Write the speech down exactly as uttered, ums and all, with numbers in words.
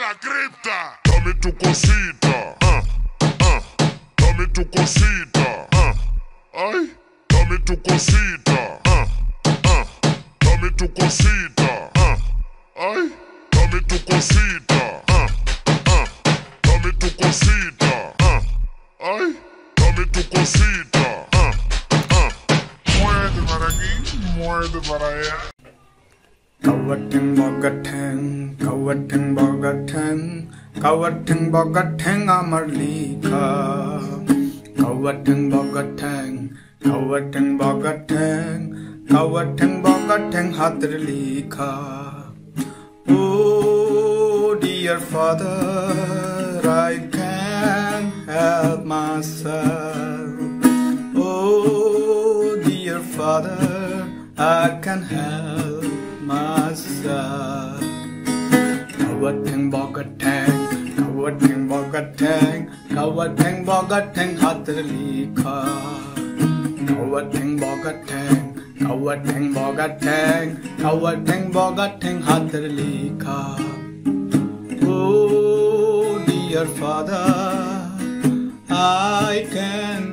la cripta. Dame tu cosita, ah, ah. Dame tu cosita, ah. Ay, dame tu cosita, ah, ah. Dame tu cosita, ah. Ay, dame tu cosita, ah, ah. Dame tu cosita, ah. Ay, dame tu cosita, ah, ah. Muerde para aquí, muerde para allá. Kawating bogateng, kawating bogateng, kawating bogateng amar likha. Kawating bogateng, kawating bogateng, kawating bogateng hatar likha. Oh dear father, I can't help myself. Oh dear father, I can help myself. Kawating bogateng, kawating bogateng, kawating bogateng hatar likha. Kawating bogateng, kawating bogateng, kawating bogateng hatar likha. Oh dear father, I can